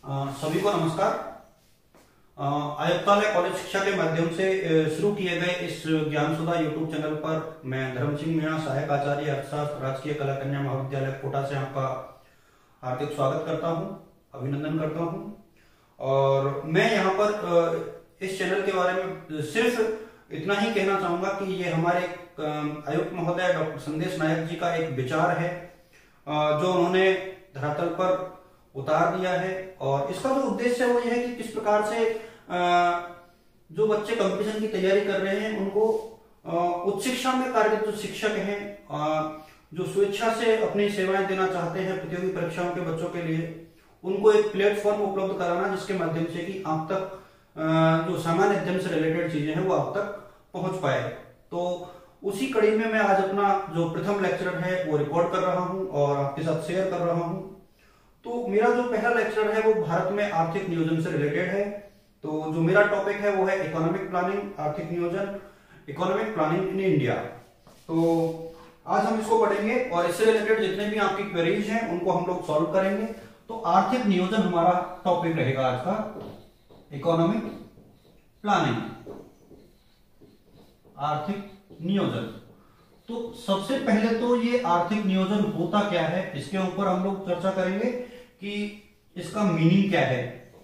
सभी को नमस्कार। आयुक्तालय कॉलेज शिक्षा के माध्यम से शुरू किए गए इस ज्ञान सुधा यूट्यूब चैनल पर मैं धर्म सिंह मीणा, सहायक आचार्य अर्थशास्त्र, राजकीय कला कन्या महाविद्यालय कोटा से आपका हार्दिक स्वागत करता हूं, अभिनंदन करता हूं। और मैं यहाँ पर इस चैनल के बारे में सिर्फ इतना ही कहना चाहूंगा कि ये हमारे आयुक्त महोदय डॉक्टर संदेश नायक जी का एक विचार है जो उन्होंने धरातल पर उतार दिया है। और इसका जो उद्देश्य है वो यह है कि किस प्रकार से जो बच्चे कंपटीशन की तैयारी कर रहे हैं उनको उच्च शिक्षा में कार्यरत जो शिक्षक हैं, जो स्वेच्छा से अपनी सेवाएं देना चाहते हैं प्रतियोगी परीक्षाओं के बच्चों के लिए, उनको एक प्लेटफॉर्म उपलब्ध कराना जिसके माध्यम से कि आप तक जो सामान्य अध्ययन से रिलेटेड चीजें हैं वो आप तक पहुंच पाए। तो उसी कड़ी में मैं आज अपना जो प्रथम लेक्चर है वो रिकॉर्ड कर रहा हूं और आपके साथ शेयर कर रहा हूं। तो मेरा जो पहला लेक्चर है वो भारत में आर्थिक नियोजन से रिलेटेड है। तो जो मेरा टॉपिक है वो है इकोनॉमिक प्लानिंग, आर्थिक नियोजन, इकोनॉमिक प्लानिंग इन इंडिया। तो आज हम इसको पढ़ेंगे और इससे रिलेटेड जितने भी आपकी क्वेरीज हैं उनको हम लोग सॉल्व करेंगे। तो आर्थिक नियोजन हमारा टॉपिक रहेगा आज का, इकोनॉमिक प्लानिंग, आर्थिक नियोजन। तो सबसे पहले तो ये आर्थिक नियोजन होता क्या है इसके ऊपर हम लोग चर्चा करेंगे कि इसका मीनिंग क्या है,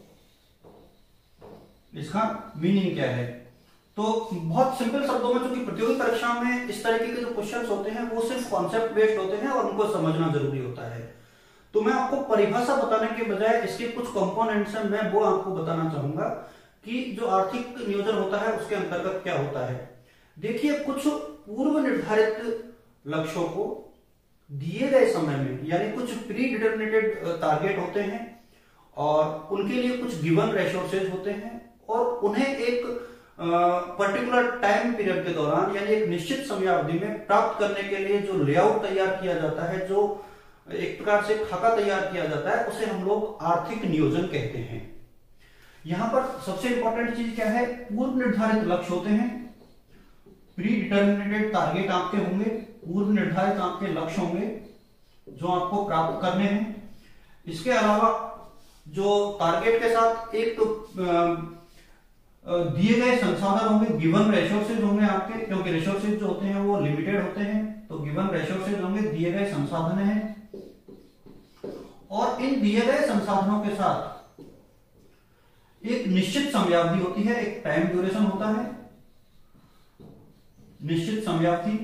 इसका मीनिंग क्या है। तो बहुत सिंपल शब्दों में, क्योंकि प्रतियोगी परीक्षा में इस तरीके के जो क्वेश्चंस होते हैं वो सिर्फ कॉन्सेप्ट बेस्ड होते हैं और उनको समझना जरूरी होता है। तो मैं आपको परिभाषा बताने के बजाय इसके कुछ कंपोनेंट्स हैं, मैं वो आपको बताना चाहूंगा कि जो आर्थिक नियोजन होता है उसके अंतर्गत क्या होता है। देखिए, कुछ पूर्व निर्धारित लक्ष्यों को दिए गए समय में, यानी कुछ प्री डिटर्मिनेटेड टारगेट होते हैं और उनके लिए कुछ गिवन रिसोर्सेज होते हैं और उन्हें एक पर्टिकुलर टाइम पीरियड के दौरान, यानी एक निश्चित समयावधि में प्राप्त करने के लिए जो लेआउट तैयार किया जाता है, जो एक प्रकार से खाका तैयार किया जाता है, उसे हम लोग आर्थिक नियोजन कहते हैं। यहां पर सबसे इंपॉर्टेंट चीज क्या है, पूर्व निर्धारित लक्ष्य होते हैं, प्री डिटर्मिनेटेड टारगेट आपके होंगे, पूर्व निर्धारित आपके लक्ष्य होंगे जो आपको प्राप्त करने हैं। इसके अलावा जो टारगेट के साथ एक दिए गए संसाधन होंगे, गिवन रिसोर्सेज होंगे आपके, क्योंकि रिसोर्सेज जो होते हैं वो लिमिटेड होते हैं। तो गिवन रिसोर्सेज होंगे, दिए गए संसाधन हैं, और इन दिए गए संसाधनों के साथ एक निश्चित समयावधि होती है, एक टाइम ड्यूरेशन होता है, निश्चित समयावधि।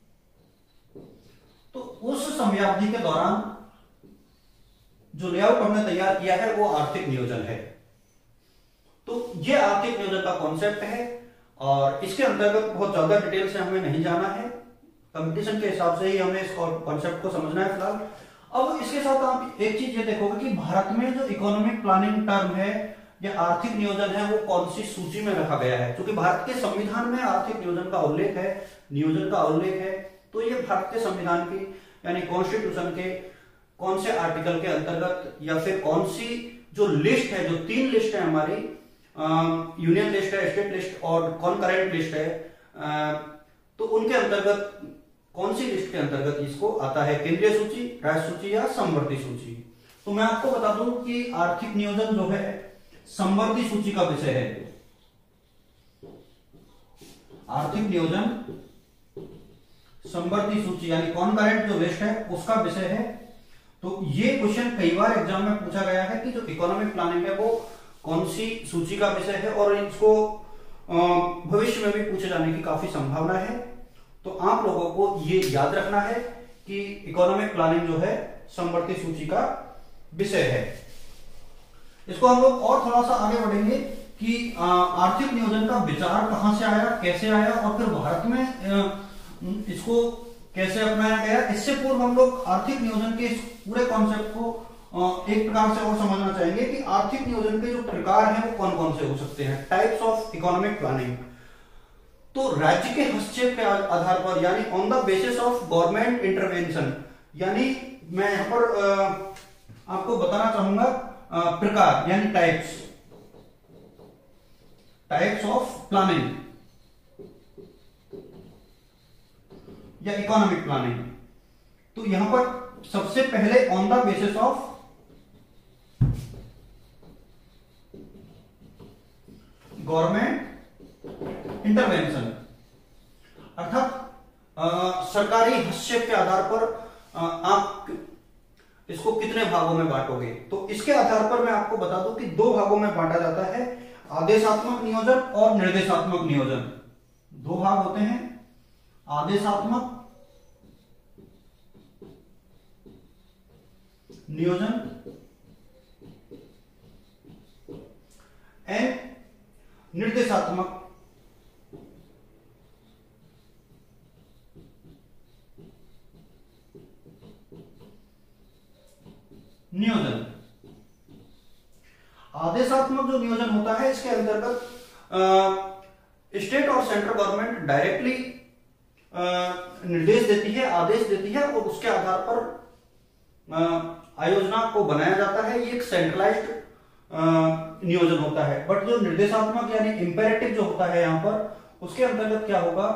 तो उस समयावधि के दौरान जो लेआउट हमने तैयार किया है वो आर्थिक नियोजन है। तो ये आर्थिक नियोजन का कॉन्सेप्ट है और इसके अंतर्गत बहुत ज्यादा डिटेल से हमें नहीं जाना है, कंपटीशन के हिसाब से ही हमें इस कॉन्सेप्ट को समझना है फिलहाल। अब इसके साथ आप एक चीज ये देखोगे कि भारत में जो इकोनॉमिक प्लानिंग टर्म है या आर्थिक नियोजन है वो कौन सी सूची में रखा गया है। क्योंकि भारत के संविधान में आर्थिक नियोजन का उल्लेख है, नियोजन का उल्लेख है, तो ये भारत के संविधान की, यानी कॉन्स्टिट्यूशन के कौन से आर्टिकल के अंतर्गत या फिर कौन सी जो लिस्ट है, जो 3 लिस्ट है हमारी, यूनियन लिस्ट है, स्टेट लिस्ट और कॉन्करेंट लिस्ट है, तो उनके अंतर्गत कौन सी लिस्ट के अंतर्गत इसको आता है, केंद्रीय सूची, राज्य सूची या समवर्ती सूची। तो मैं आपको बता दूं कि आर्थिक नियोजन जो है समवर्ती सूची का विषय है। आर्थिक नियोजन समवर्ती सूची यानी कॉन्करेंट जो लिस्ट है उसका विषय है। तो ये क्वेश्चन कई बार एग्जाम में पूछा गया है कि जो इकोनॉमिक प्लानिंग है वो कौन सी सूची का विषय है, और इसको भविष्य में भी पूछे जाने की काफी संभावना है। तो आप लोगों को ये याद रखना है कि इकोनॉमिक प्लानिंग जो है समवर्ती सूची का विषय है। इसको हम लोग और थोड़ा सा आगे बढ़ेंगे कि आर्थिक नियोजन का विचार कहां से आया, कैसे आया और फिर भारत में इसको कैसे अपनाया गया। इससे पूर्व हम लोग आर्थिक नियोजन के इस पूरे कॉन्सेप्ट को एक प्रकार से और समझना चाहेंगे कि आर्थिक नियोजन के जो प्रकार हैं वो कौन कौन से हो सकते हैं, टाइप्स ऑफ इकोनॉमिक प्लानिंग। तो राज्य के हस्तक्षेप के आधार पर, यानी on the basis of government intervention, यानी मैं यहां पर आपको बताना चाहूंगा प्रकार, यानी टाइप्स ऑफ प्लानिंग या इकोनॉमिक प्लानिंग। तो यहां पर सबसे पहले on the basis of government intervention, अर्थात सरकारी हस्तक्षेप के आधार पर आप इसको कितने भागों में बांटोगे। तो इसके आधार पर मैं आपको बता दूं कि दो भागों में बांटा जाता है, आदेशात्मक नियोजन और निर्देशात्मक नियोजन। दो भाग होते हैं, आदेशात्मक नियोजन एंड निर्देशात्मक नियोजन। आदेशात्मक जो नियोजन होता है, इसके अंतर्गत स्टेट और सेंट्रल गवर्नमेंट डायरेक्टली निर्देश देती है, आदेश देती है और उसके आधार पर आयोजना को बनाया जाता है। ये एक सेंट्रलाइज्ड नियोजन होता है। बट जो निर्देशात्मक यानी इंपेरेटिव जो होता है यहां पर, उसके अंतर्गत क्या होगा,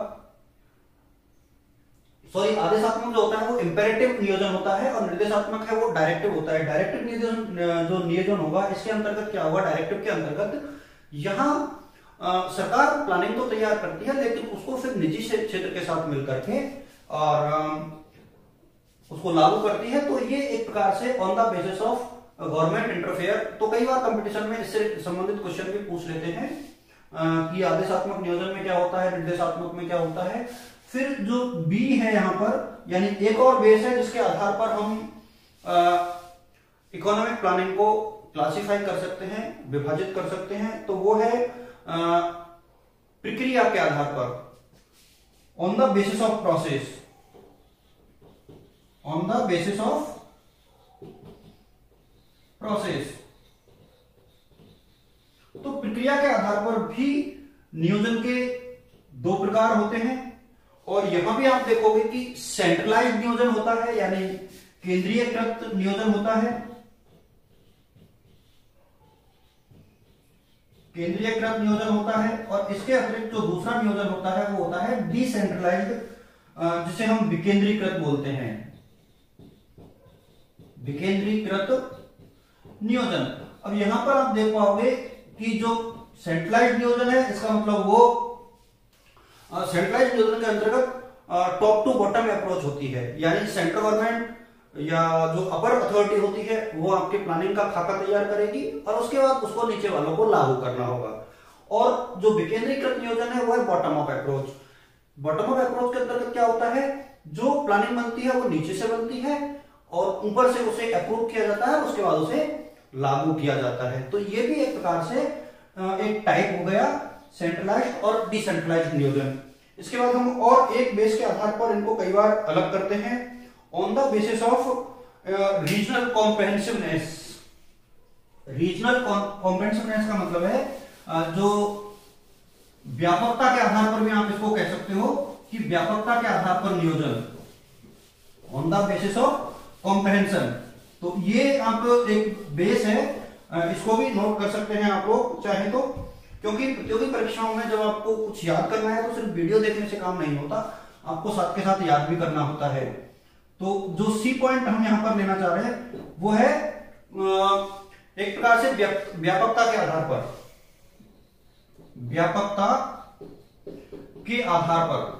सॉरी, आदेशात्मक जो होता है वो इंपेरेटिव नियोजन होता है और निर्देशात्मक है वो डायरेक्टिव होता है। डायरेक्टिव नियोजन जो नियोजन होगा, इसके अंतर्गत क्या होगा, डायरेक्टिव के अंतर्गत यहां सरकार प्लानिंग तो तैयार करती है, लेकिन उसको फिर निजी क्षेत्र के साथ मिलकर के और उसको लागू करती है। तो ये एक प्रकार से on the basis of government interfere. तो कई बार कंपटीशन में इससे संबंधित क्वेश्चन भी पूछ लेते हैं कि आदेशात्मक नियोजन में क्या होता है, निर्देशात्मक में क्या होता है। फिर जो बी है यहां पर, यानी एक और बेस है जिसके आधार पर हम इकोनॉमिक प्लानिंग को क्लासिफाई कर सकते हैं, विभाजित कर सकते हैं। तो वो है प्रक्रिया के आधार पर, on the basis of process, on the basis of process. तो प्रक्रिया के आधार पर भी नियोजन के दो प्रकार होते हैं और यहां भी आप देखोगे कि सेंट्रलाइज्ड नियोजन होता है, यानी केंद्रीयकृत नियोजन होता है। केंद्रीयकृत नियोजन होता है और इसके अतिरिक्त जो दूसरा नियोजन होता है वो होता है डिसेंट्रलाइज्ड, जिसे हम विकेंद्रीकृत बोलते हैं, विकेंद्रीकृत नियोजन। अब यहां पर आप देख पाओगे कि जो सेंट्रलाइज्ड नियोजन है, इसका मतलब वो सेंट्रलाइज्ड नियोजन के अंतर्गत टॉप टू बॉटम अप्रोच होती है, यानी सेंट्रल गवर्नमेंट या जो अपर अथॉरिटी होती है वो आपके प्लानिंग का खाका तैयार करेगी और उसके बाद उसको नीचे वालों को लागू करना होगा। और जो विकेंद्रीकृत नियोजन है वो है bottom up approach. Bottom up approach के अंतर्गत क्या होता है, जो प्लानिंग बनती है वो नीचे से बनती है और ऊपर से उसे अप्रूव किया जाता है और उसके बाद उसे लागू किया जाता है। तो ये भी एक प्रकार से एक टाइप हो गया सेंट्रलाइज्ड और डिसेंट्रलाइज्ड नियोजन। इसके बाद हम और एक बेस के आधार पर इनको कई बार अलग करते हैं, on the basis of regional comprehensiveness. Regional comprehensiveness का मतलब है जो व्यापकता के आधार पर भी आप इसको कह सकते हो कि व्यापकता के आधार पर नियोजन, on the basis of comprehension. तो ये आप एक बेस है, इसको भी नोट कर सकते हैं आप लोग चाहे तो, क्योंकि प्रतियोगी परीक्षाओं में जब आपको कुछ याद करना है तो सिर्फ वीडियो देखने से काम नहीं होता, आपको साथ के साथ याद भी करना होता है। तो जो सी पॉइंट हम यहां पर लेना चाह रहे हैं वो है एक प्रकार से व्यापकता के आधार पर, व्यापकता के आधार पर।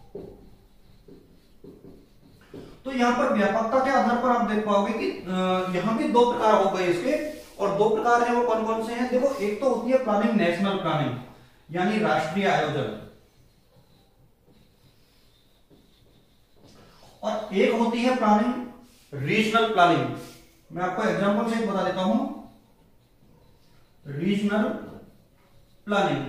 तो यहां पर व्यापकता के आधार पर आप देख पाओगे कि यहां भी दो प्रकार हो गए इसके, और दो प्रकार हैं वो कौन कौन से हैं। देखो, एक तो होती है प्लानिंग नेशनल प्लानिंग, यानी राष्ट्रीय आयोजन, और एक होती है प्लानिंग रीजनल प्लानिंग। मैं आपको एग्जांपल से बता देता हूं, रीजनल प्लानिंग।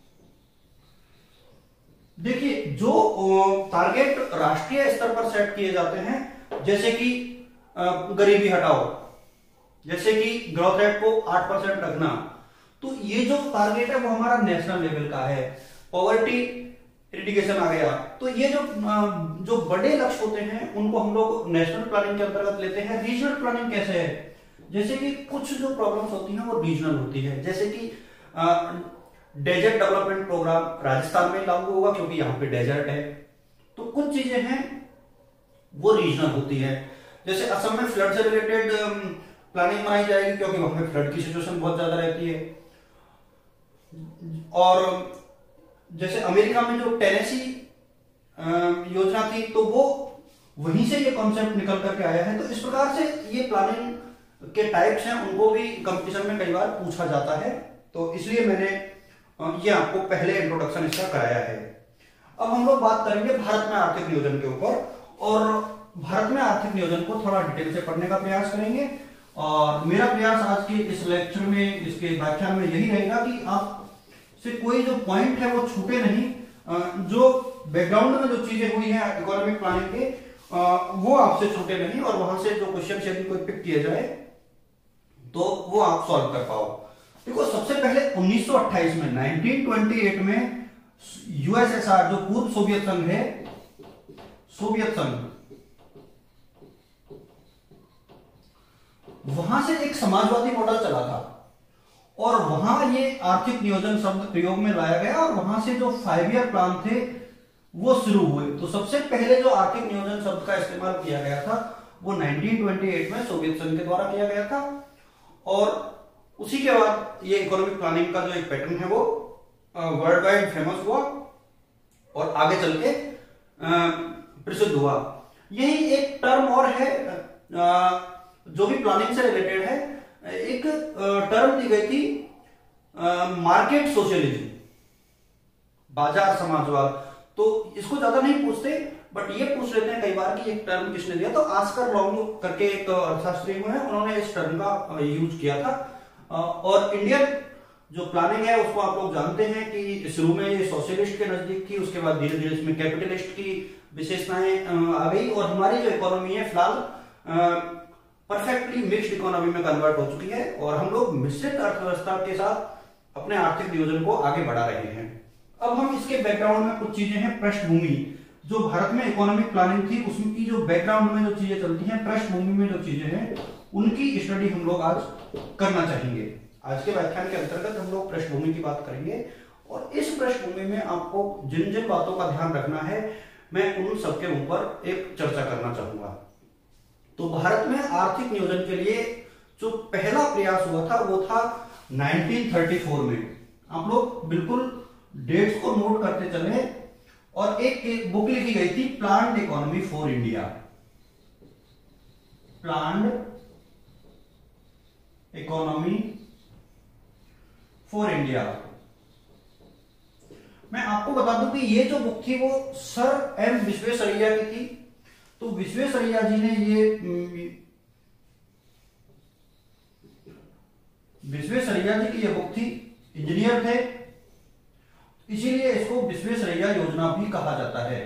देखिए, जो टारगेट राष्ट्रीय स्तर पर सेट किए जाते हैं, जैसे कि गरीबी हटाओ, जैसे कि ग्रोथ रेट को 8% रखना, तो ये जो टारगेट है वो हमारा नेशनल लेवल का है। पॉवर्टी इरिडिकेशन आ गया, तो ये जो बड़े लक्ष्य होते हैं उनको हम लोग नेशनल प्लानिंग के अंतर्गत लेते हैं। रीजनल प्लानिंग कैसे है, जैसे कि कुछ जो प्रॉब्लम्स होती हैं वो रीजनल होती है, जैसे कि डेजर्ट डेवलपमेंट प्रोग्राम राजस्थान में लागू होगा क्योंकि यहाँ पे डेजर्ट है। तो कुछ चीजें हैं वो रीजनल होती है, जैसे असम में फ्लड से रिलेटेड प्लानिंग बनाई जाएगी क्योंकि वहां पे फ्लड की सिचुएशन बहुत ज्यादा रहती है। और जैसे अमेरिका में जो टेनेसी योजना थी तो वो वहीं से ये कॉन्सेप्ट निकल करके आया है। तो इस प्रकार से ये प्लानिंग के टाइप्स हैं, उनको भी कंपटीशन में कई बार पूछा जाता है, तो इसलिए मैंने ये आपको पहले इंट्रोडक्शन इसका कराया है। अब हम लोग बात करेंगे भारत में आर्थिक नियोजन के ऊपर, और भारत में आर्थिक नियोजन को थोड़ा डिटेल से पढ़ने का प्रयास करेंगे। और मेरा प्रयास आज के इस लेक्चर में, इसके व्याख्यान में यही रहेगा कि आप से कोई जो पॉइंट है वो छूटे नहीं, जो बैकग्राउंड में जो चीजें हुई हैं इकोनॉमिक प्लानिंग के वो आपसे छूटे नहीं, और वहां से जो क्वेश्चन यदि कोई पिक किए जाए तो वो आप सॉल्व कर पाओ। देखो, सबसे पहले 1928 में 1928 में यूएसएसआर, जो पूर्व सोवियत संघ है, सोवियत संघ, वहां से एक समाजवादी मॉडल चला था और वहां ये आर्थिक नियोजन शब्द प्रयोग में लाया गया, और वहां से जो 5 ईयर प्लान थे वो शुरू हुए। तो सबसे पहले जो आर्थिक नियोजन शब्द का इस्तेमाल किया गया था वो 1928 में सोवियत संघ के द्वारा किया गया था, और उसी के बाद ये इकोनॉमिक प्लानिंग का जो एक पैटर्न है वो वर्ल्ड वाइड फेमस हुआ और आगे चल के प्रसिद्ध हुआ। यही एक टर्म और है जो भी प्लानिंग से रिलेटेड है, एक टर्म दी गई थी मार्केट सोशलिज्म, बाजार समाजवाद। तो इसको ज्यादा नहीं पूछते, बट ये पूछ लेते हैं कई बार कि एक टर्म किसने दिया। तो ऑस्कर लॉन्ग करके एक अर्थशास्त्री हुए हैं, उन्होंने इस टर्म का यूज किया था। और इंडियन जो प्लानिंग है उसको आप लोग जानते हैं कि शुरू में ये सोशलिस्ट के नजदीक थी, उसके बाद धीरे धीरे इसमें कैपिटलिस्ट की विशेषताएं आ गई, और हमारी जो इकोनॉमी है फिलहाल परफेक्टली मिक्स्ड इकोनॉमी में कन्वर्ट हो चुकी है, और हम लोग मिश्रित अर्थव्यवस्था के साथ अपने आर्थिक नियोजन को आगे बढ़ा रहे हैं। अब हम इसके बैकग्राउंड में कुछ चीजें हैं, पृष्ठभूमि, जो भारत में इकोनॉमिक प्लानिंग थी उसकी जो बैकग्राउंड में जो चीजें चलती हैं, पृष्ठभूमि में जो चीजें हैं, उनकी स्टडी हम लोग आज करना चाहेंगे। आज के व्याख्यान के अंतर्गत हम लोग पृष्ठभूमि की बात करेंगे, और इस पृष्ठभूमि में आपको जिन जिन बातों का ध्यान रखना है मैं उन सबके ऊपर एक चर्चा करना चाहूंगा। तो भारत में आर्थिक नियोजन के लिए जो पहला प्रयास हुआ था वो था 1934 में। आप लोग बिल्कुल डेट्स को नोट करते चले, और एक बुक लिखी गई थी planned economy for India, planned economy for India. मैं आपको बता दूं कि ये जो बुक थी वो सर एम विश्वेश्वरैया की थी। तो विश्वेश्वरैया जी ने विश्वेश्वरैया जी की ये बुक थी, इंजीनियर थे, इसीलिए इसको विश्वेश्वरैया योजना भी कहा जाता है।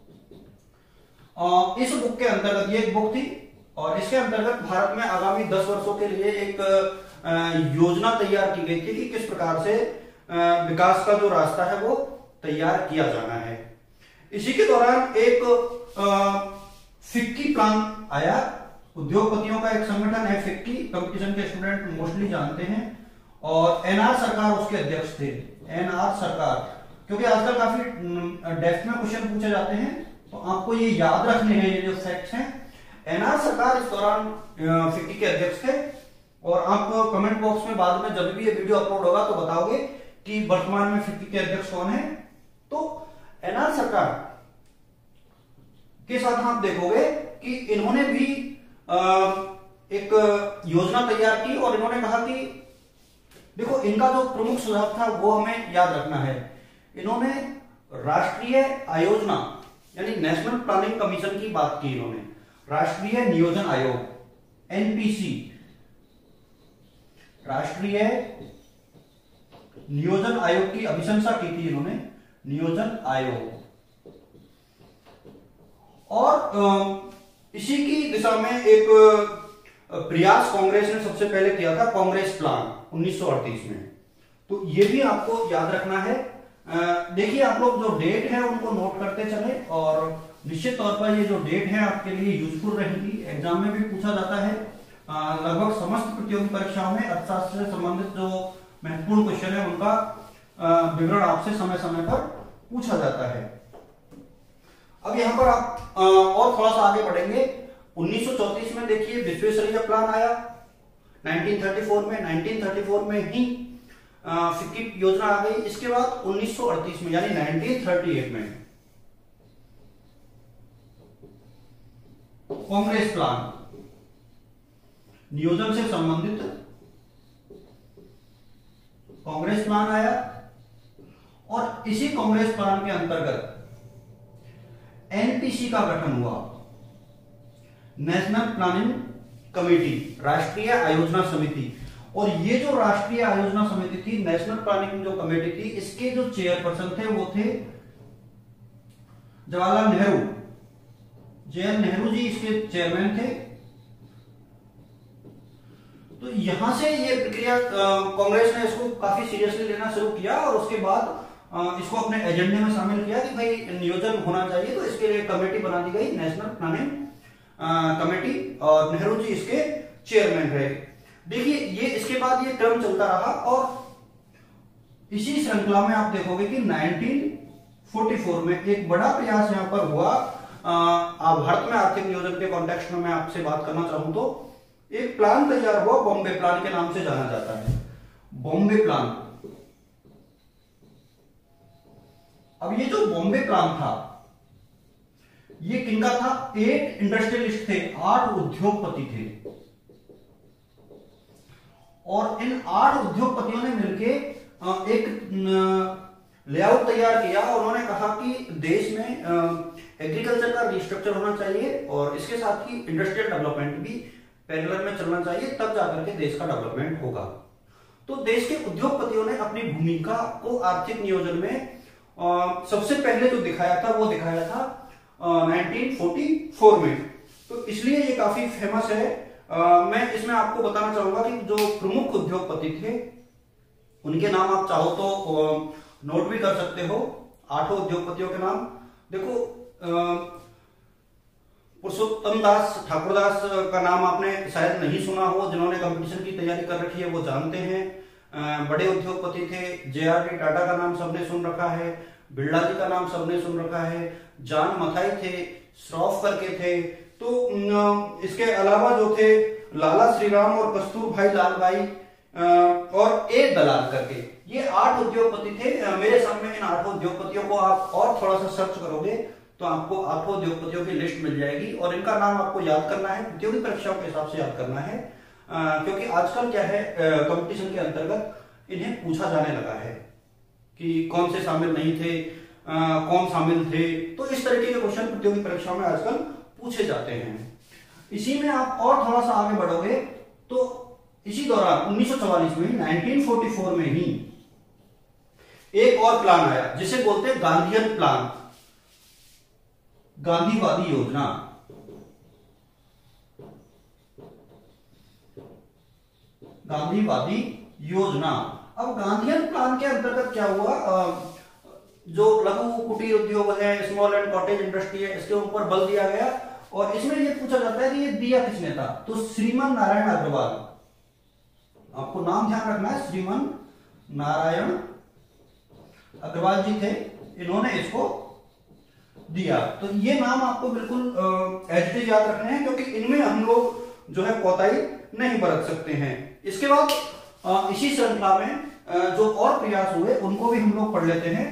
इस बुक के अंतर्गत ये एक बुक थी, और इसके अंतर्गत भारत में आगामी 10 वर्षों के लिए एक योजना तैयार की गई थी कि किस प्रकार से विकास का जो रास्ता है वो तैयार किया जाना है। इसी के दौरान एक फिक्की प्लान आया, उद्योगपतियों का एक संगठन है फिक्की, कंपटीशन के स्टूडेंट मोस्टली जानते हैं, और एनआर सरकार उसके अध्यक्ष थे। एनआर सरकार, क्योंकि आजकल काफी डेप्थ में क्वेश्चन पूछे जाते हैं, तो आपको ये याद रखने हैं ये जो फैक्ट्स हैं। एनआर सरकार इस दौरान फिक्की के अध्यक्ष थे, और आप कमेंट बॉक्स में बाद में जब भी ये वीडियो अपलोड होगा तो बताओगे कि वर्तमान में फिक्की के अध्यक्ष कौन है। तो एनआर सरकार के साथ आप देखोगे कि इन्होंने भी एक योजना तैयार की, और इन्होंने कहा कि देखो, इनका जो प्रमुख सुझाव था वो हमें याद रखना है। इन्होंने राष्ट्रीय आयोजना यानी नेशनल प्लानिंग कमीशन की बात की, इन्होंने राष्ट्रीय नियोजन आयोग एनपीसी, राष्ट्रीय नियोजन आयोग की अभिशंसा की थी इन्होंने, नियोजन आयोग। और इसी की दिशा में एक प्रयास कांग्रेस ने सबसे पहले किया था, कांग्रेस प्लान 1938 में। तो ये भी आपको याद रखना है। देखिए, आप लोग जो डेट है उनको नोट करते चले, और निश्चित तौर पर ये जो डेट है आपके लिए यूजफुल रहेगी। एग्जाम में भी पूछा जाता है, लगभग समस्त प्रतियोगी परीक्षाओं में अर्थशास्त्र से संबंधित जो महत्वपूर्ण क्वेश्चन है उनका विवरण आपसे समय समय पर पूछा जाता है। अब यहाँ पर आप और थोड़ा सा आगे बढ़ेंगे। 1934 में देखिए विश्वेश्वरैया प्लान आया, 1934 में ही की योजना आ गई। इसके बाद 1938 में यानी 1938 में कांग्रेस प्लान, नियोजन से संबंधित कांग्रेस प्लान आया और इसी कांग्रेस प्लान के अंतर्गत एनपीसी का गठन हुआ, नेशनल प्लानिंग कमेटी, राष्ट्रीय आयोजना समिति। और ये जो राष्ट्रीय आयोजना समिति थी, नेशनल प्लानिंग जो कमेटी थी, इसके जो चेयरपर्सन थे वो थे जवाहरलाल नेहरू, जे.एन. नेहरू जी इसके चेयरमैन थे। तो यहां से ये प्रक्रिया कांग्रेस ने इसको काफी सीरियसली लेना शुरू किया और उसके बाद इसको अपने एजेंडे में शामिल किया कि भाई नियोजन होना चाहिए, तो इसके लिए कमेटी बना दी गई, नेशनल प्लानिंग कमेटी, और नेहरू जी इसके चेयरमैन रहे। देखिए ये इसके बाद ये टर्म चलता रहा और इसी श्रृंखला में आप देखोगे कि 1944 में एक बड़ा प्रयास यहां पर हुआ। भारत में आर्थिक नियोजन के कॉन्टेक्स्ट में मैं आपसे बात करना चाहूं तो एक प्लान तैयार हुआ, बॉम्बे प्लान के नाम से जाना जाता है, बॉम्बे प्लान। अब ये जो बॉम्बे प्लान था ये किनका था? 8 इंडस्ट्रियलिस्ट थे, 8 उद्योगपति थे और इन 8 उद्योगपतियों ने मिलके एक लेआउट तैयार किया और उन्होंने कहा कि देश में एग्रीकल्चर का रिस्ट्रक्चर होना चाहिए और इसके साथ ही इंडस्ट्रियल डेवलपमेंट भी पैरेलल में चलना चाहिए, तब जाकर के देश का डेवलपमेंट होगा। तो देश के उद्योगपतियों ने अपनी भूमिका को आर्थिक नियोजन में सबसे पहले जो दिखाया था वो दिखाया था 1944 में। तो इसलिए ये काफी फेमस है। मैं इसमें आपको बताना चाहूंगा कि जो प्रमुख उद्योगपति थे उनके नाम आप चाहो तो नोट भी कर सकते हो। 8 उद्योगपतियों के नाम देखो, पुरुषोत्तम दास ठाकुरदास का नाम आपने शायद नहीं सुना हो, जिन्होंने कंपटीशन की तैयारी कर रखी है वो जानते हैं। बड़े उद्योगपति थे, जे.आर.डी. टाटा का नाम सबने सुन रखा है, बिरला जी का नाम सबने सुन रखा है, जॉन मथाई थे, श्रॉफ करके थे। तो इसके अलावा जो थे लाला श्रीराम और कस्तूर भाई लाल भाई और ए दलाल करके, ये 8 उद्योगपति थे। मेरे सामने इन 8 उद्योगपतियों को आप और थोड़ा सा सर्च करोगे तो आपको 8 उद्योगपतियों की लिस्ट मिल जाएगी और इनका नाम आपको याद करना है, प्रतियोगी परीक्षाओं के हिसाब से याद करना है, क्योंकि आजकल क्या है कंपटीशन के अंतर्गत इन्हें पूछा जाने लगा है कि कौन से शामिल नहीं थे, कौन शामिल थे। तो इस तरीके के क्वेश्चन प्रतियोगी परीक्षाओं में आजकल पूछे जाते हैं। इसी में आप और थोड़ा सा आगे बढ़ोगे तो इसी दौरान 1944 में 1944 में ही एक और प्लान आया जिसे बोलते हैं गांधीयन प्लान, गांधीवादी योजना। गांधीवादी योजना। अब गांधीयन प्लान के अंतर्गत क्या हुआ, जो लघु कुटीर उद्योग है, स्मॉल एंड कॉटेज इंडस्ट्री है, इसके ऊपर बल दिया गया और इसमें यह पूछा जाता है कि ये दिया किसने था? तो श्रीमान नारायण अग्रवाल, आपको नाम ध्यान रखना है, श्रीमान नारायण अग्रवाल जी थे, इन्होंने इसको दिया। तो ये नाम आपको बिल्कुल एज इट याद रखने हैं, क्योंकि इनमें हम लोग जो है कोताही नहीं बरत सकते हैं। इसके बाद इसी श्रृंखला में जो और प्रयास हुए उनको भी हम लोग पढ़ लेते हैं।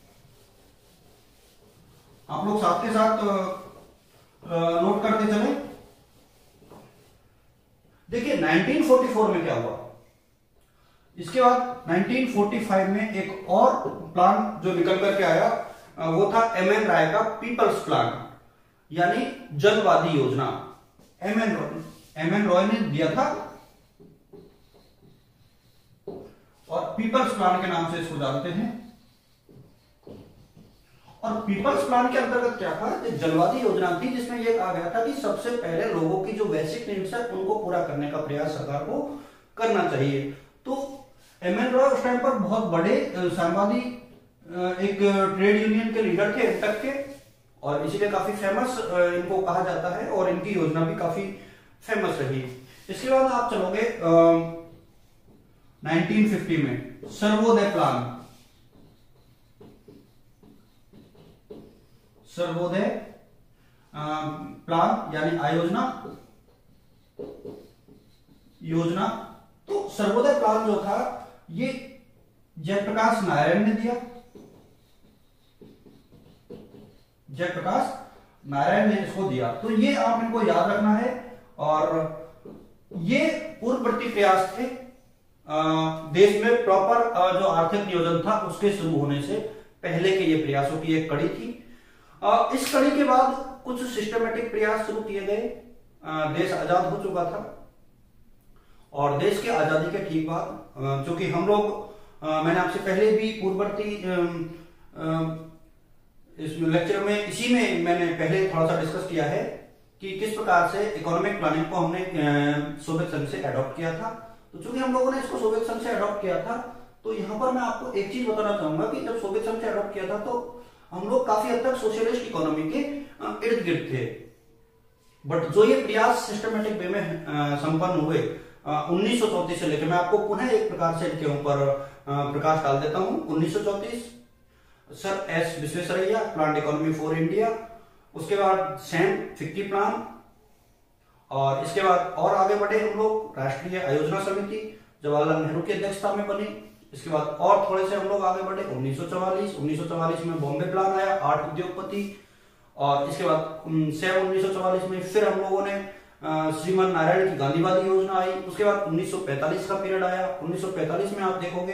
आप लोग साथ के साथ नोट करते चले। देखिए 1944 में क्या हुआ, इसके बाद 1945 में एक और प्लान जो निकल करके आया वो था एम.एन. राय का पीपल्स प्लान, यानी जनवादी योजना। एम.एन. रॉय ने दिया था और पीपल्स प्लान के नाम से इसको जानते हैं। और पीपल्स प्लान के अंतर्गत क्या था, जनवादी योजना थी जिसमें यह कहा गया था कि सबसे पहले लोगों की जो बेसिक नीड्स है उनको पूरा करने का प्रयास सरकार को करना चाहिए। तो एम.एन. रॉय उस टाइम पर बहुत बड़े साम्यवादी एक ट्रेड यूनियन के लीडर थे तक के, और इसीलिए काफी फेमस इनको कहा जाता है और इनकी योजना भी काफी फेमस रही। इसके बाद आप चलोगे 1950 में सर्वोदय प्लान। सर्वोदय प्लान यानी आयोजना योजना। तो सर्वोदय प्लान जो था ये जयप्रकाश नारायण ने दिया, जयप्रकाश नारायण ने इसको दिया। तो ये आप इनको याद रखना है। और ये पूर्ववर्ती प्रयास थे देश में प्रॉपर जो आर्थिक नियोजन था उसके शुरू होने से पहले के ये प्रयासों की एक कड़ी थी। इस कड़ी के बाद कुछ सिस्टमेटिक प्रयास शुरू किए गए। देश आजाद हो चुका था और देश के आजादी के ठीक बाद चूंकि हम लोग मैंने आपसे पहले भी पूर्ववर्ती इस लेक्चर में इसी में मैंने पहले थोड़ा सा डिस्कस किया है कि किस प्रकार से इकोनॉमिक प्लानिंग को हमने सोवियत संघ से अडॉप्ट किया था। तो चूंकि हम लोगों ने इसको सोवियत संघ से अडॉप्ट किया था, तो यहां पर मैं आपको एक चीज बताना चाहूंगा कि जब सोवियत संघ से अडॉप्ट किया था तो हम लोग काफी हद तक सोशलिस्ट इकोनॉमी के इर्द गिर्द थे। बट जो ये प्रयास सिस्टमेटिक वे में संपन्न हुए 1934 से लेकर, मैं आपको पुनः एक प्रकार से इनके ऊपर प्रकाश डाल देता हूं। 1934 sir S Visvesvaraya, planned economy for India. उसके बाद सैम फिक्की प्लान, और इसके बाद और आगे बढ़े हम लोग, राष्ट्रीय आयोजना समिति जवाहरलाल नेहरू की अध्यक्षता में बनी। इसके बाद और थोड़े से हम लोग आगे बढ़े 1944 में बॉम्बे प्लान आया, 8 उद्योगपति। और इसके बाद 1944 में फिर हम लोगों ने श्रीमान नारायण की गांधीवादी योजना आई। उसके बाद 1945 का पीरियड आया। 1945 में आप देखोगे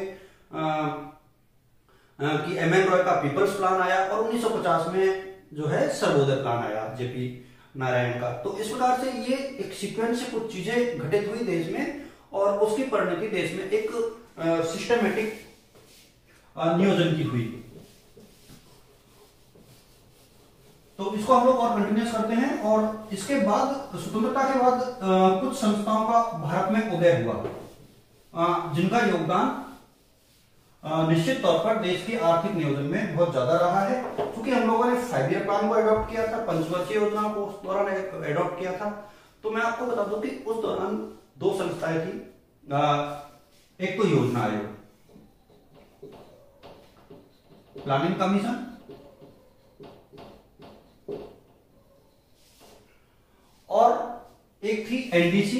कि एमएन रॉय का पीपल्स प्लान आया, और 1950 में जो है सर्वोदय प्लान आया जेपी नारायण का। तो इस प्रकार से ये एक सीक्वेंस से कुछ चीजें घटित हुई देश में, और उसकी परिणति देश में एक सिस्टमेटिक नियोजन की हुई। तो इसको हम लोग और कंटिन्यूस करते हैं। और इसके बाद स्वतंत्रता के बाद कुछ संस्थाओं का भारत में उदय हुआ जिनका योगदान निश्चित तौर पर देश के आर्थिक नियोजन में बहुत ज्यादा रहा है। क्योंकि हम लोगों ने 5 ईयर प्लान को अडॉप्ट किया था, पंचवर्षीय योजना को उस दौरान अडॉप्ट किया था। तो मैं आपको बता दूं कि उस दौरान 2 संस्थाएं थी। एक तो योजना आयोग, प्लानिंग कमीशन, और एक थी एनडीसी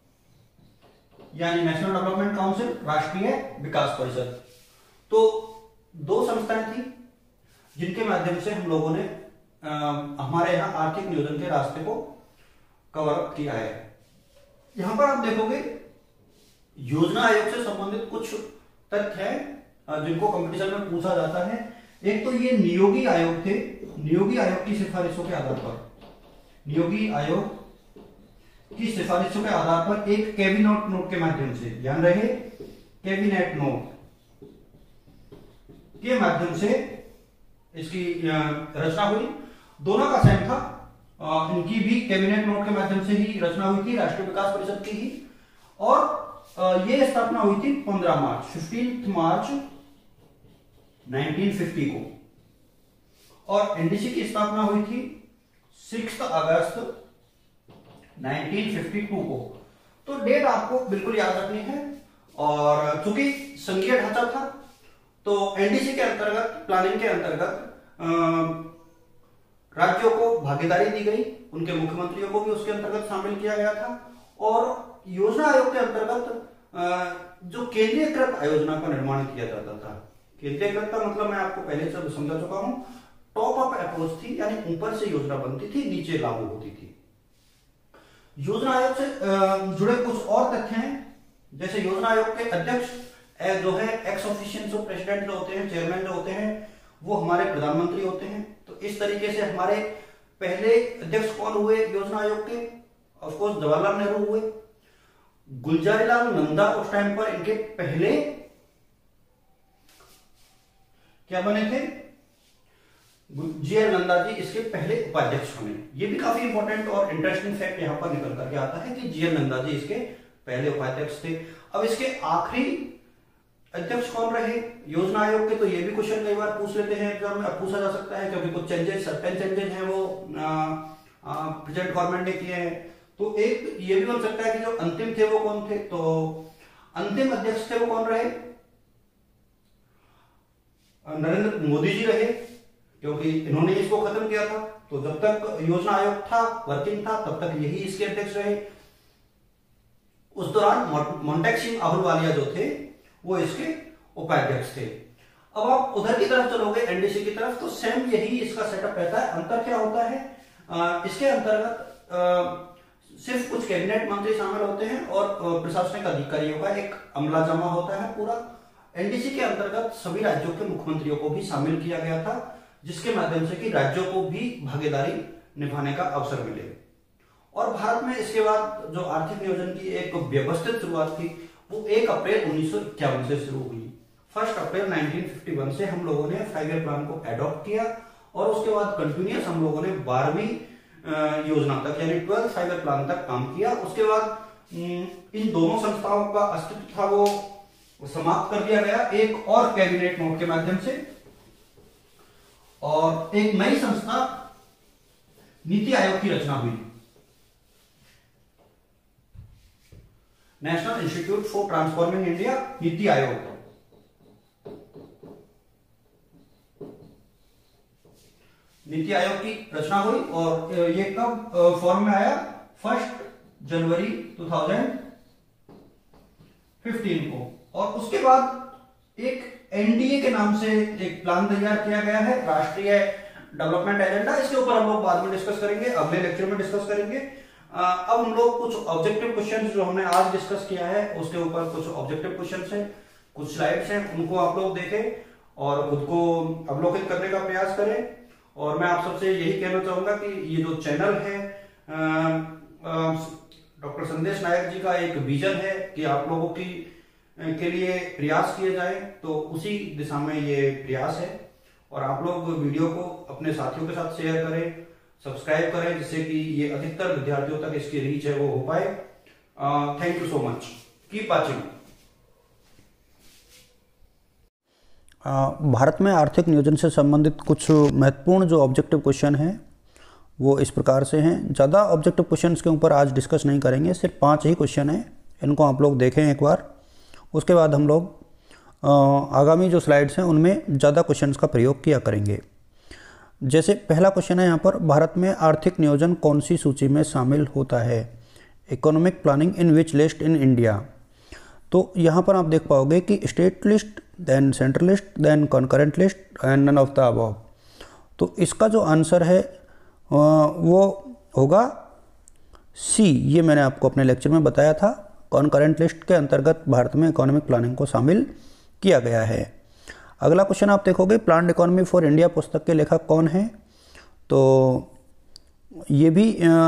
यानी नेशनल डेवलपमेंट काउंसिल, राष्ट्रीय विकास परिषद। तो 2 संस्थाएं थी जिनके माध्यम से हम लोगों ने हमारे यहां आर्थिक नियोजन के रास्ते को कवर अप किया है। यहां पर आप देखोगे योजना आयोग से संबंधित कुछ तथ्य हैं जिनको कंपटीशन में पूछा जाता है। एक तो ये नियोगी आयोग थे। नियोगी आयोग की सिफारिशों के आधार पर, नियोगी आयोग की सिफारिशों के आधार पर एक कैबिनेट नोट के माध्यम से, ध्यान रहे कैबिनेट नोट के माध्यम से इसकी रचना हुई। दोनों का सेम था, इनकी भी कैबिनेट नोट के माध्यम से ही रचना हुई थी, राष्ट्रीय विकास परिषद की ही। और ये स्थापना हुई थी 15 मार्च 1950 को, और एनडीसी की स्थापना हुई थी 6 अगस्त 1952 को। तो डेट आपको बिल्कुल याद रखनी है। और चूंकि संघीय ढांचा था तो एनडीसी के अंतर्गत, प्लानिंग के अंतर्गत राज्यों को भागीदारी दी गई, उनके मुख्यमंत्रियों को भी उसके अंतर्गत शामिल किया गया था। और योजना आयोग के अंतर्गत जो केंद्रीयकृत आयोजना का निर्माण किया जाता था। केंद्रीयकृत का मतलब मैं आपको पहले से समझा चुका हूं, टॉप अप अप्रोच थी, यानी ऊपर से योजना बनती थी, नीचे लागू होती थी। योजना आयोग से जुड़े कुछ और तथ्य हैं, जैसे योजना आयोग के अध्यक्ष जो है एक्स ऑफिशिएंट प्रेसिडेंट जो होते हैं, चेयरमैन जो होते हैं, वो हमारे प्रधानमंत्री होते हैं। तो इस तरीके से हमारे पहले अध्यक्ष कौन हुए योजना आयोग के? ऑफ कोर्स जवाहरलाल नेहरू हुए। गुलजारीलाल नंदा उस टाइम पर इनके पहले क्या बने थे? जीएल नंदा जी इसके पहले उपाध्यक्ष बने। ये भी काफी इंपॉर्टेंट और इंटरेस्टिंग फैक्ट यहां पर निकल करके आता है कि जीएल नंदा जी इसके पहले उपाध्यक्ष थे। अब इसके आखिरी अध्यक्ष कौन रहे योजना आयोग के? तो ये भी क्वेश्चन कई बार पूछ लेते हैं एग्जाम में, पूछा जा सकता है, क्योंकि कुछ चेंजेस, सर्टेन चेंजेस हैं वो प्रेजेंट गवर्नमेंट ने किए हैं। तो एक ये भी बन सकता है कि जो अंतिम थे वो कौन थे? तो अंतिम अध्यक्ष थे वो कौन रहे? नरेंद्र मोदी जी रहे, क्योंकि इन्होंने इसको खत्म किया था। तो जब तक योजना आयोग था, वर्किंग था, तब तक यही इसके अध्यक्ष रहे। उस दौरान मोंटेक सिंह अहलूवालिया जो थे वो इसके उपाध्यक्ष थे। अब आप उधर की तरफ चलोगे एनडीसी की तरफ, तो सेम यही इसका सेटअप रहता है। अंतर क्या होता है, इसके अंतर्गत सिर्फ कुछ कैबिनेट मंत्री शामिल होते हैं और प्रशासनिक अधिकारियों का एक अमला जमा होता है पूरा। एनडीसी के अंतर्गत सभी राज्यों के मुख्यमंत्रियों को भी शामिल किया गया था, जिसके माध्यम से कि राज्यों को भी भागीदारी निभाने का अवसर मिले। और भारत में इसके बाद जो आर्थिक नियोजन की एक व्यवस्थित शुरुआत थी वो 1 अप्रैल 1951 से शुरू हुई। 1 अप्रैल 1951 से हम लोगों ने 5 ईयर प्लान को एडॉप्ट किया और उसके बाद कंटिन्यूअस हम लोगों ने 12वीं योजना तक यानी 12th 5 ईयर प्लान तक काम किया। उसके बाद इन दोनों संस्थाओं का अस्तित्व था वो समाप्त कर दिया गया एक और कैबिनेट नोट के माध्यम से, और एक नई संस्था नीति आयोग की रचना हुई, national institute for transforming India, NITI Aayog. NITI Aayog की रचना हुई और ये कब फॉर्म में आया, 1 जनवरी 2015 को। और उसके बाद एक एनडीए के नाम से एक प्लान तैयार किया गया है, राष्ट्रीय डेवलपमेंट एजेंडा। इसके ऊपर हम लोग बाद में डिस्कस करेंगे, अगले लेक्चर में डिस्कस करेंगे। अब हम लोग कुछ ऑब्जेक्टिव क्वेश्चंस जो हमने आज डिस्कस किया है उसके ऊपर कुछ ऑब्जेक्टिव क्वेश्चंस हैं, कुछ स्लाइड्स हैं, उनको आप लोग देखें और खुद को अवलोकित करने का प्रयास करें। और मैं आप सबसे यही कहना चाहूंगा कि ये जो चैनल है डॉक्टर संदेश नायक जी का एक विजन है कि आप लोगों की के लिए प्रयास किए जाए, तो उसी दिशा में ये प्रयास है। और आप लोग वीडियो को अपने साथियों के साथ शेयर करें, सब्सक्राइब करें, जिससे कि ये अधिकतर विद्यार्थियों तक इसकी रीच है वो हो पाए। Thank you so much, keep watching. Bharat में आर्थिक नियोजन से संबंधित कुछ महत्वपूर्ण जो ऑब्जेक्टिव क्वेश्चन हैं वो इस प्रकार से हैं। ज़्यादा ऑब्जेक्टिव क्वेश्चंस के ऊपर आज डिस्कस नहीं करेंगे, सिर्फ 5 ही क्वेश्चन हैं, इनको आप लोग देखें एक बार। उसके बाद हम लोग आगामी जो स्लाइड्स हैं उनमें ज़्यादा क्वेश्चंस का प्रयोग किया करेंगे। जैसे पहला क्वेश्चन है यहाँ पर, भारत में आर्थिक नियोजन कौन सी सूची में शामिल होता है, economic planning in which list in India. तो यहाँ पर आप देख पाओगे कि state list, then central list, then concurrent list and none of the above. तो इसका जो आंसर है वो होगा सी। ये मैंने आपको अपने लेक्चर में बताया था, कॉन्करेंट लिस्ट के अंतर्गत भारत में इकोनॉमिक प्लानिंग को शामिल किया गया है। अगला क्वेश्चन आप देखोगे, प्लान्ड इकोनॉमी फॉर इंडिया पुस्तक के लेखक कौन हैं। तो ये भी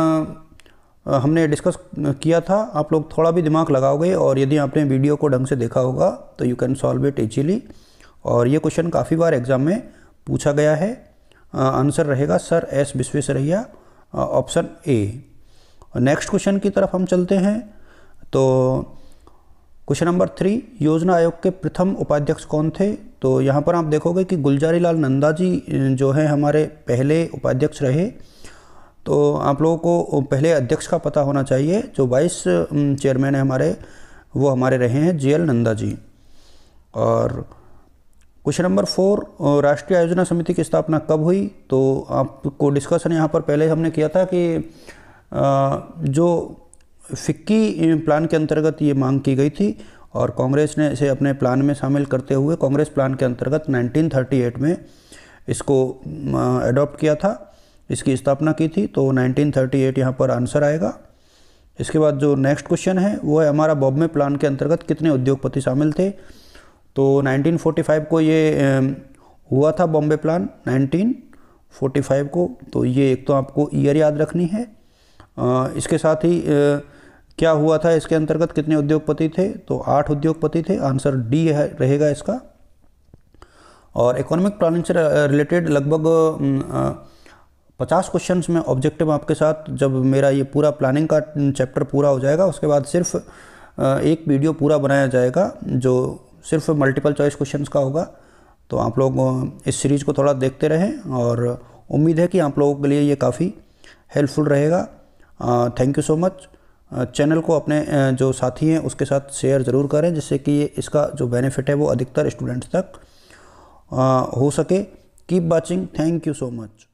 हमने डिस्कस किया था। आप लोग थोड़ा भी दिमाग लगाओगे और यदि आपने वीडियो को ढंग से देखा होगा तो you can solve it easily. और ये क्वेश्चन काफ़ी बार एग्जाम में पूछा गया है। आंसर रहेगा sir S Visvesvaraya, option A. Next question की तरफ हम चलते हैं। तो क्वेश्चन नंबर 3, योजना आयोग के प्रथम उपाध्यक्ष कौन थे। तो यहाँ पर आप देखोगे कि गुलजारी लाल नंदा जी जो हैं हमारे पहले उपाध्यक्ष रहे। तो आप लोगों को पहले अध्यक्ष का पता होना चाहिए, जो वाइस चेयरमैन है हमारे, वो हमारे रहे हैं जीएल नंदा जी। और क्वेश्चन नंबर 4, राष्ट्रीय आयोजना समिति की स्थापना कब हुई। तो आपको डिस्कशन यहाँ पर पहले हमने किया था कि जो फिक्की प्लान के अंतर्गत ये मांग की गई थी और कांग्रेस ने इसे अपने प्लान में शामिल करते हुए कांग्रेस प्लान के अंतर्गत 1938 में इसको अडॉप्ट किया था, इसकी स्थापना की थी। तो 1938 यहाँ पर आंसर आएगा। इसके बाद जो नेक्स्ट क्वेश्चन है वो है हमारा बॉम्बे प्लान के अंतर्गत कितने उद्योगपति शामिल थे। तो 1945 को ये हुआ था बॉम्बे प्लान, 1945 को। तो ये एक तो आपको ईयर याद रखनी है। इसके साथ ही क्या हुआ था, इसके अंतर्गत कितने उद्योगपति थे। तो 8 उद्योगपति थे, आंसर डी रहेगा इसका। और इकोनॉमिक प्लानिंग से रिलेटेड लगभग 50 क्वेश्चंस में ऑब्जेक्टिव आपके साथ, जब मेरा ये पूरा प्लानिंग का चैप्टर पूरा हो जाएगा उसके बाद सिर्फ एक वीडियो पूरा बनाया जाएगा जो सिर्फ मल्टीपल चॉइस क्वेश्चंस का होगा। तो आप लोग इस सीरीज़ को थोड़ा देखते रहें और उम्मीद है कि आप लोगों के लिए ये काफ़ी हेल्पफुल रहेगा। Thank you so much. Channel को अपने जो साथी हैं उसके साथ शेयर ज़रूर करें, जिससे कि इसका जो बेनिफिट है वो अधिकतर स्टूडेंट्स तक हो सके। Keep watching, thank you so much.